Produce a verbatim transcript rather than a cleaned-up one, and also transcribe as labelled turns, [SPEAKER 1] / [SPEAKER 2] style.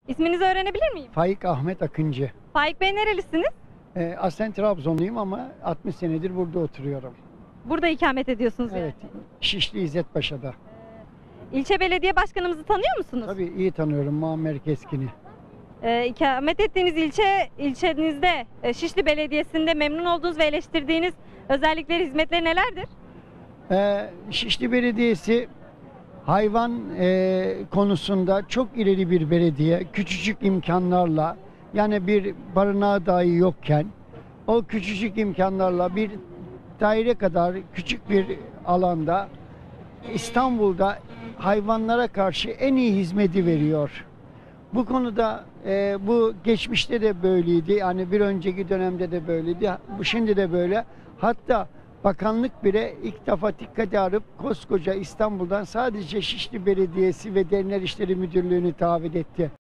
[SPEAKER 1] İsminizi öğrenebilir miyim?
[SPEAKER 2] Faik Ahmet Akıncı.
[SPEAKER 1] Faik Bey nerelisiniz?
[SPEAKER 2] Ee, aslen Trabzonluyum ama altmış senedir burada oturuyorum.
[SPEAKER 1] Burada ikamet ediyorsunuz
[SPEAKER 2] Evet,
[SPEAKER 1] yani.
[SPEAKER 2] Şişli İzzet Paşa'da.
[SPEAKER 1] İlçe belediye başkanımızı tanıyor musunuz?
[SPEAKER 2] Tabii iyi tanıyorum Muammer Keskin'i.
[SPEAKER 1] Ee, ikamet ettiğiniz ilçe, ilçenizde e, Şişli Belediyesi'nde memnun olduğunuz ve eleştirdiğiniz özellikleri, hizmetleri nelerdir?
[SPEAKER 2] Ee, Şişli Belediyesi hayvan e, konusunda çok ileri bir belediye. Küçücük imkanlarla, yani bir barınağı dahi yokken o küçücük imkanlarla bir daire kadar küçük bir alanda İstanbul'da hayvanlara karşı en iyi hizmeti veriyor. Bu konuda e, bu geçmişte de böyleydi. Yani bir önceki dönemde de böyleydi. Bu şimdi de böyle. Hatta bakanlık bile ilk defa dikkate alıp koskoca İstanbul'dan sadece Şişli Belediyesi ve Dernel İşleri Müdürlüğü'nü taahhüt etti.